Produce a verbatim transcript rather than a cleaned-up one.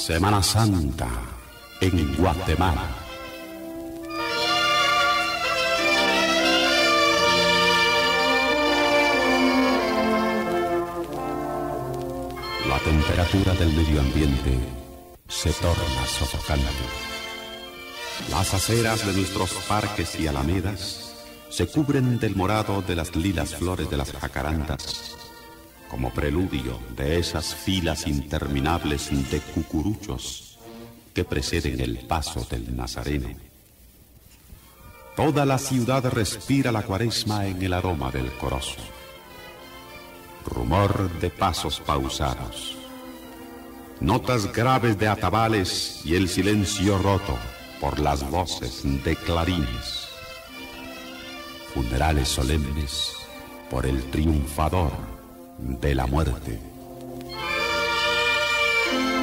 Semana Santa en Guatemala. La temperatura del medio ambiente se torna sofocante. Las aceras de nuestros parques y alamedas se cubren del morado de las lilas flores de las jacarandas, como preludio de esas filas interminables de cucuruchos que preceden el paso del Nazareno. Toda la ciudad respira la cuaresma en el aroma del corozo. Rumor de pasos pausados, notas graves de atabales y el silencio roto por las voces de clarines. Funerales solemnes por el triunfador de la muerte.